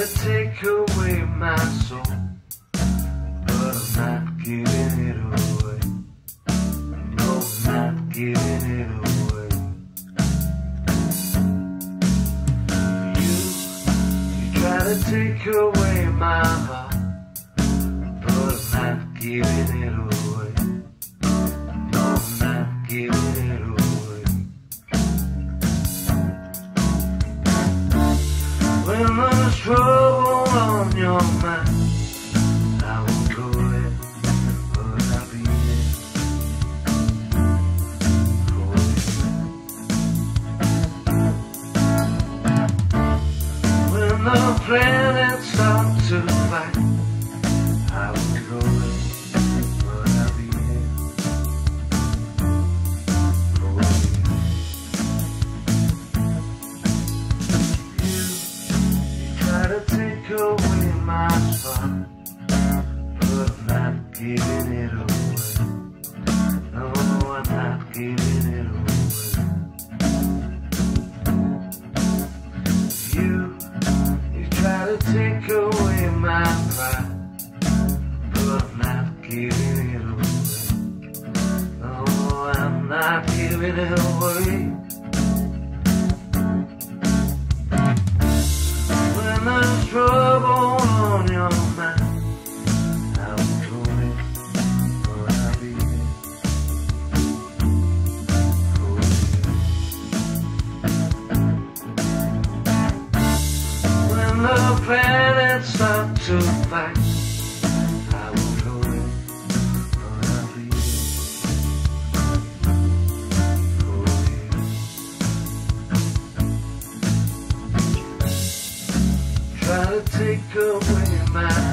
to take away my soul, but I'm not giving it away. No, I'm not giving it away. You try to take away my heart, but I'm not giving it away. No, I'm not giving it away. When there's trouble on your mind, I won't go there, but I'll be there for you. When the planets start to fight, I won't go there, but I'll be there for you. You try to take away my spark, but I'm not giving it away. No, I'm not giving it away. You try to take away my pride, but I'm not giving it away. No, I'm not giving it away. When there's trouble on your mind, I'll go there, but I'll be there for you. When the planets start to fight, I will go there, but I'll be there for you. Try to take away my